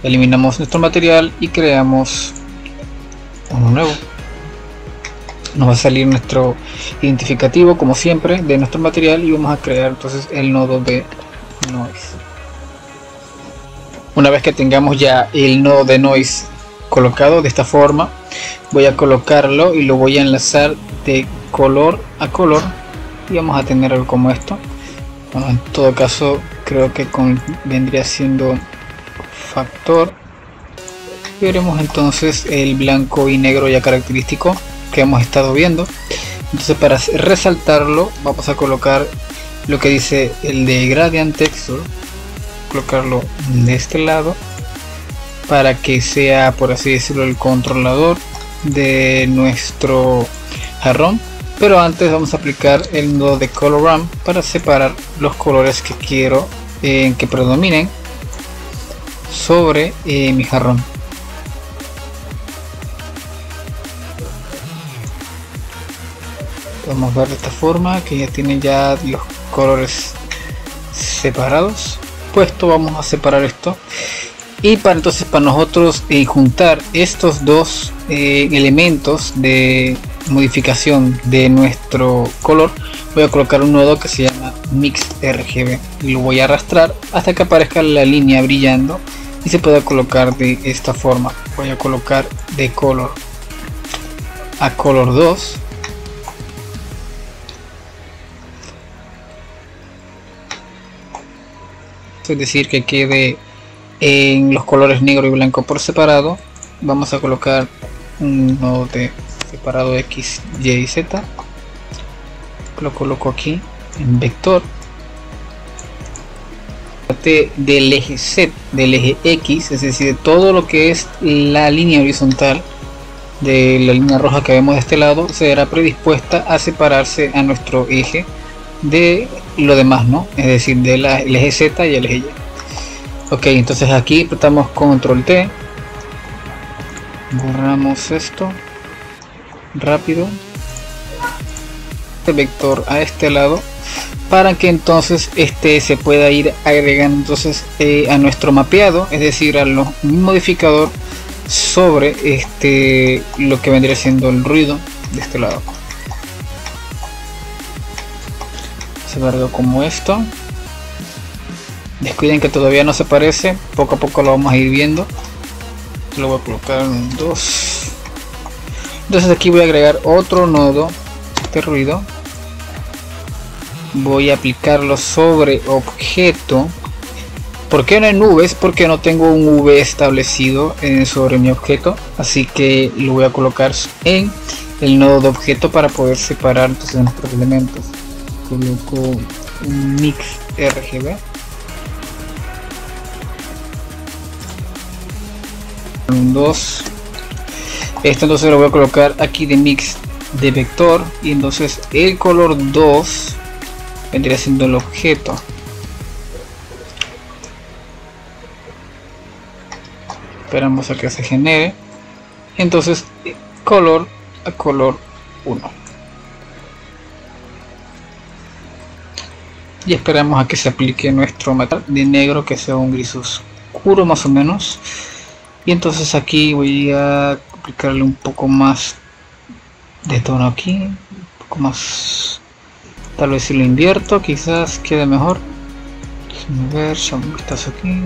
eliminamos nuestro material y creamos uno nuevo. Nos va a salir nuestro identificativo como siempre de nuestro material y vamos a crear entonces el nodo de noise. Una vez que tengamos ya el nodo de noise colocado de esta forma, voy a colocarlo y lo voy a enlazar de color a color y vamos a tener algo como esto. Bueno, en todo caso creo que vendría siendo factor y veremos entonces el blanco y negro ya característico que hemos estado viendo. Entonces, para resaltarlo vamos a colocar lo que dice el de gradient texture, colocarlo de este lado para que sea, por así decirlo, el controlador de nuestro jarrón. Pero antes vamos a aplicar el nodo de color ramp para separar los colores que quiero que predominen sobre mi jarrón. Vamos a ver de esta forma que ya tienen ya los colores separados. Puesto, vamos a separar esto y para nosotros juntar estos dos elementos de modificación de nuestro color, voy a colocar un nodo que se llama mix RGB y lo voy a arrastrar hasta que aparezca la línea brillando y se pueda colocar de esta forma. Voy a colocar de color a color 2. Es decir, que quede en los colores negro y blanco por separado. Vamos a colocar un nodo de separado X, Y y Z. Lo coloco aquí en vector. Del eje Z, del eje X, es decir, de todo lo que es la línea horizontal de la línea roja que vemos de este lado, será predispuesta a separarse a nuestro eje de lo demás, ¿no? Es decir, del eje Z y el eje Y. Ok, entonces aquí apretamos control T, borramos esto rápido, este vector a este lado para que entonces este se pueda ir agregando entonces a nuestro mapeado, es decir, al modificador sobre lo que vendría siendo el ruido de este lado. Se ve algo como esto. Descuiden que todavía no se parece, poco a poco lo vamos a ir viendo. Lo voy a colocar en 2. Entonces aquí voy a agregar otro nodo de ruido. Voy a aplicarlo sobre objeto. ¿Por qué no en nubes? Porque no tengo un V establecido sobre mi objeto, así que lo voy a colocar en el nodo de objeto para poder separar entonces nuestros elementos. Coloco un mix RGB, un 2. Esto entonces lo voy a colocar aquí de mix de vector y entonces el color 2 vendría siendo el objeto. Esperamos a que se genere. Entonces color a color 1 y esperamos a que se aplique nuestro metal de negro, que sea un gris oscuro más o menos. Y entonces aquí voy a aplicarle un poco más de tono aquí, un poco más. Tal vez si lo invierto quizás quede mejor. Déjenme ver, ya un vistazo aquí.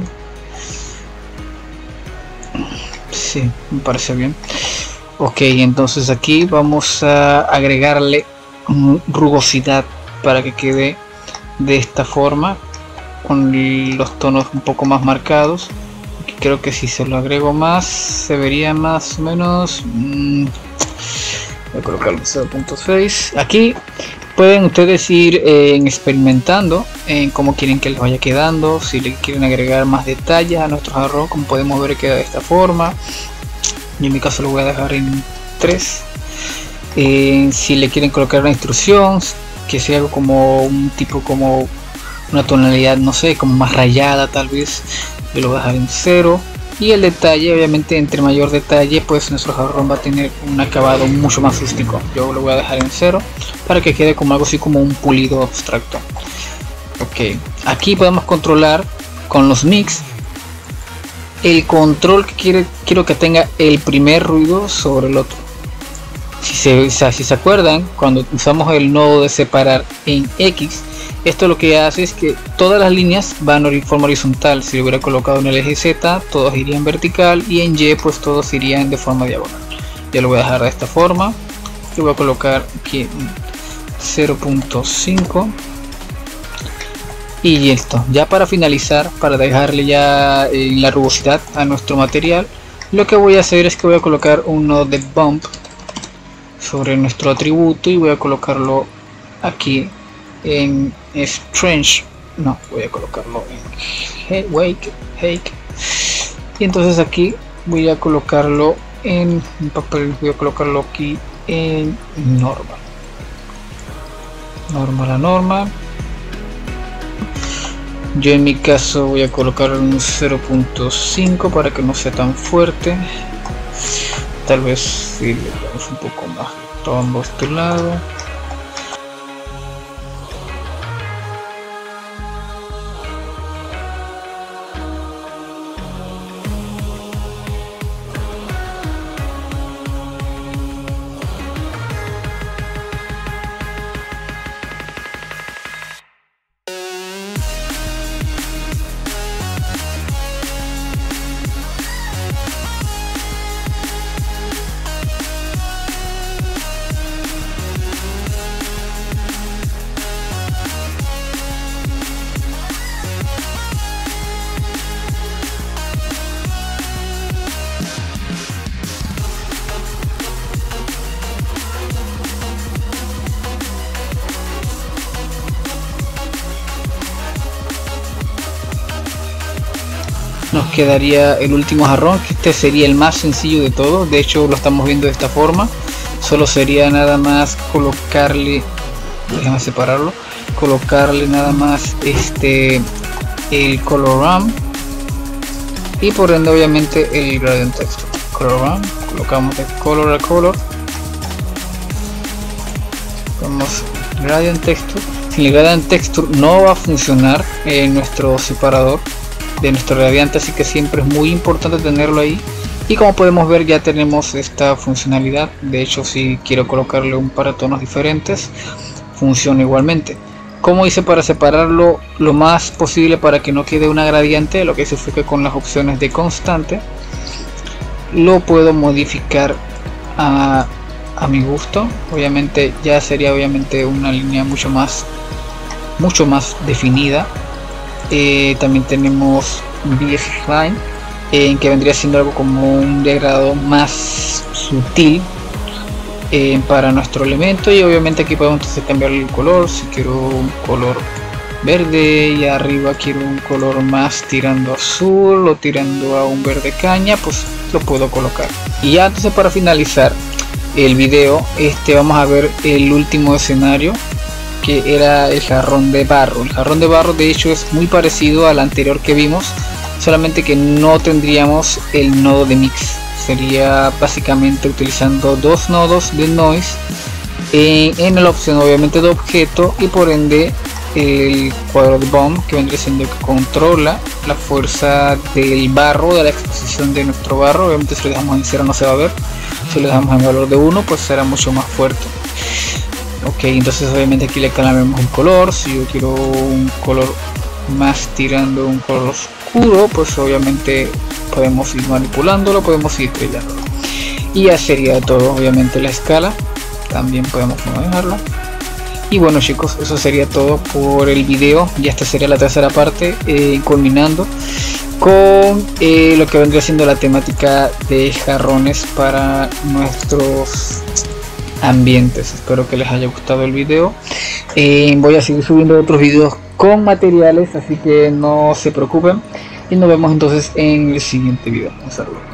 Sí, me parece bien. Ok, entonces aquí vamos a agregarle rugosidad para que quede de esta forma, con los tonos un poco más marcados. Aquí creo que si se lo agrego más se vería más o menos. Voy a colocarlo en 0.6. Aquí pueden ustedes ir experimentando en cómo quieren que les vaya quedando. Si le quieren agregar más detalles a nuestro jarrón, como podemos ver, queda de esta forma. Yo en mi caso lo voy a dejar en 3. Si le quieren colocar una instrucción que sea algo como un tipo, como una tonalidad, no sé, como más rayada, tal vez yo lo voy a dejar en 0. Y el detalle, obviamente, entre mayor detalle, pues nuestro jarrón va a tener un acabado mucho más rústico. Yo lo voy a dejar en 0 para que quede como algo así como un pulido abstracto. Ok, aquí podemos controlar con los mix el control que quiero que tenga el primer ruido sobre el otro. Si se acuerdan, cuando usamos el nodo de separar en X, esto lo que hace es que todas las líneas van en forma horizontal. Si lo hubiera colocado en el eje Z, todos irían vertical, y en Y pues todos irían de forma diagonal. Ya lo voy a dejar de esta forma. Lo voy a colocar aquí 0.5 y esto. Ya para finalizar, para dejarle ya la rugosidad a nuestro material, lo que voy a hacer es que voy a colocar un nodo de bump sobre nuestro atributo y voy a colocarlo aquí en strange. No, voy a colocarlo en wake. Y entonces aquí voy a colocarlo en papel, voy a colocarlo aquí en normal a normal. Yo en mi caso voy a colocar un 0.5 para que no sea tan fuerte. Tal vez si le damos un poco más todo este lado. Nos quedaría el último jarrón, que este sería el más sencillo de todos. De hecho lo estamos viendo de esta forma. Solo sería nada más colocarle, déjame separarlo, colocarle nada más el color ramp y por ende obviamente el gradient texture. Color ramp, colocamos de color a color, vamos gradient texture. Sin el gradient texture no va a funcionar en nuestro separador de nuestro radiante, así que siempre es muy importante tenerlo ahí. Y como podemos ver, ya tenemos esta funcionalidad. De hecho, si quiero colocarle un par de tonos diferentes, funciona igualmente. Como hice para separarlo lo más posible para que no quede una gradiente, lo que hice fue que con las opciones de constante lo puedo modificar a mi gusto. Obviamente ya sería una línea mucho más definida. También tenemos B-Spline, que vendría siendo algo como un degradado más sutil para nuestro elemento, y obviamente aquí podemos entonces cambiar el color. Si quiero un color verde y arriba quiero un color más tirando azul o tirando a un verde caña, pues lo puedo colocar. Y ya entonces, para finalizar el video, vamos a ver el último escenario, que era el jarrón de barro. El jarrón de barro de hecho es muy parecido al anterior que vimos, solamente que no tendríamos el nodo de mix. Sería básicamente utilizando dos nodos de noise en la opción obviamente de objeto, y por ende el cuadro de bomb, que vendría siendo que controla la fuerza del barro, de la exposición de nuestro barro. Obviamente si lo dejamos en 0 no se va a ver, si lo dejamos en valor de 1 pues será mucho más fuerte. Ok, entonces obviamente aquí le cambiamos el color. Si yo quiero un color más tirando un color oscuro, pues obviamente podemos ir manipulándolo, podemos ir estrellándolo. Y ya sería todo. Obviamente la escala también podemos manejarla. Y bueno chicos, eso sería todo por el video. Ya esta sería la tercera parte, culminando con lo que vendría siendo la temática de jarrones para nuestros ambientes. Espero que les haya gustado el video. Voy a seguir subiendo otros videos con materiales, así que no se preocupen, y nos vemos entonces en el siguiente video. Un saludo.